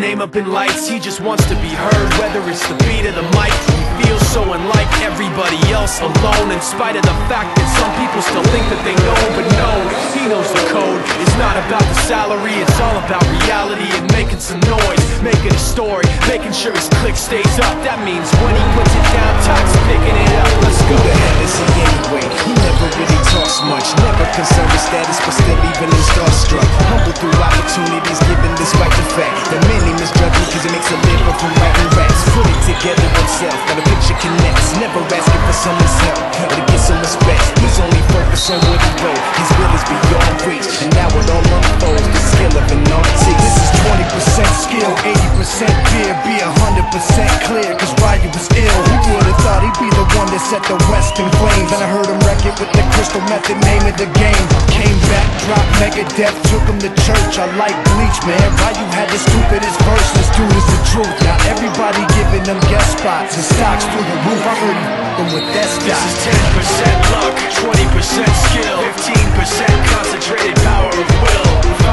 name up in lights. He just wants to be heard, whether it's the beat of the mic. He feels so unlike everybody else, alone, in spite of the fact that some people still think that they know. But no, he knows the code. It's not about the salary, it's all about reality and making some noise, making a story, making sure his click stays up. That means when he puts it down, Todd's picking it up. Let's go. Who the hell is he anyway? He never really talks much, never concerned with status, but still even in starstruck. Humble through opportunities, given despite the fact that many misjudge me cause he makes a living from writing raps. Put it together himself, got a picture connects, never asking for someone's help or to get some respect. He's only focused on what he wrote, his will is beyond reach, and now it all unfolds, the skill of an artist. This is 20% skill, 80% fear, be 100% clear, cause Ryu was ill. Who would've thought he'd be the one that set the West in flames? And I heard him wreck it with the crystal method, name of the game. Came back, dropped Megadeth, took him to church. I like Bleach, man. Ryu had the stupidest verse, this dude is the truth. Now everybody giving them guest spots and stocks through the roof. I heard him with that stock. This is 10% luck, 20% skill, 15% concentrated power of will,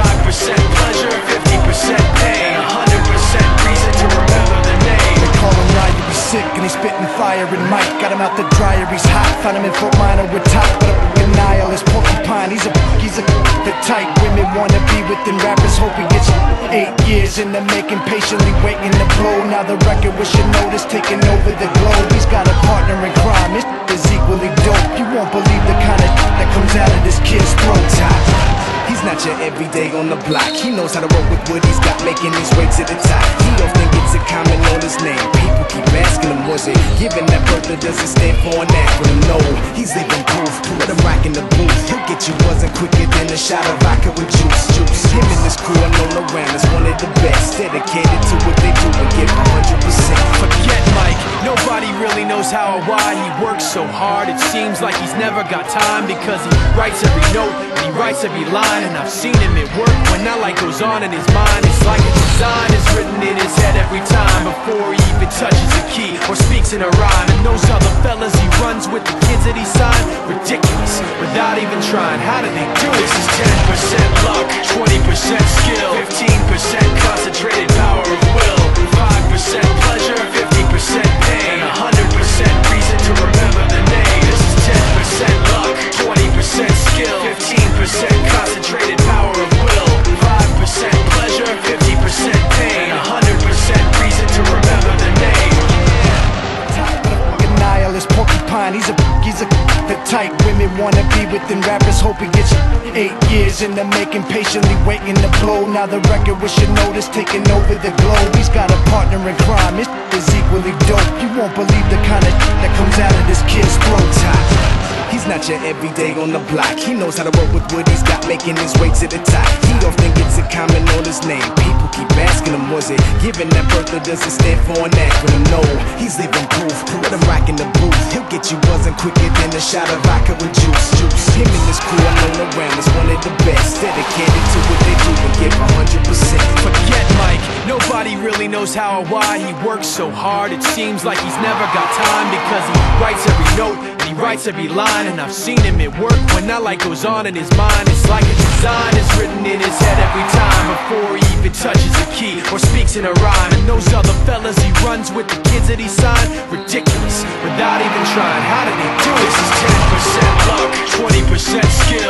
5% pleasure, 50% pain, 100% reason to remember the name. They call him Ryu, he's sick and he's spitting fire and Mike got him out the dryer, he's hot. Found him in Fort Minor with top, but up in nihilist porcupine. He's a the type women wanna be within rappers. Hope he gets 8 years in the making, patiently waiting to blow. Now the record with your notice taking over the globe. He's got a partner in crime, his is equally dope. You won't believe the kind of that comes out of this kid's throat. He's not your everyday on the block. He knows how to roll with what he's got, making his way to the top. He often gets a comment on his name. People keep asking him, was it given that birth or does it stand for an acronym? No, he's living proof. Let him rock in the booth. He'll get you buzzing quicker than a shot of vodka with juice. Him and his crew are known around as one of the best, dedicated to what they do and give 100%. Forget Mike, nobody really knows how or why he works so hard. It seems like he's never got time because he writes every note and he writes every line. And I've seen him at work when that light goes on in his mind. It's like a design is written in his head every time before he even touches a key or speaks in a rhyme. And those other fellas he runs with, the kids that he signed, ridiculous, without even trying. How do they do this? Is 10% luck, 20% skill, 15% concentrated power of will, 5% pleasure, 50% pain, 100% reason to remember the name. This is 10% luck, 20% skill, 15% concentrated power of will, 5% pleasure, 50% pain, 100% reason to remember the name. Nihilist porcupine, he's the type women wanna be within rappers. Hope he gets 8 years in the making, patiently waiting to blow. Now the record with your notice taking over the globe. He's got a partner in crime, his is equally dope. You won't believe the kind of that comes out of this kid's throat. He's not your everyday on the block. He knows how to work with what he's got, making his way to the top. He often gets a comment on his name. People keep asking him, was it given that birth or does it stand for an acronym? No, he's living proof. Let him rock in the booth. He'll get you buzzing quicker than a shot of vodka with juice. Him and his crew are known around as one of the best, dedicated to what they do and give 100%. Forget Mike, nobody really knows how or why he works so hard. It seems like he's never got time because he writes every note and he writes every line. And I've seen him at work when that light goes on in his mind. It's like a design is written in his head every time before he even touches a key or speaks in a rhyme. And those other fellas he runs with, the kids that he signed, ridiculous, without even trying. How do they do this? Is 10% luck, 20% skill,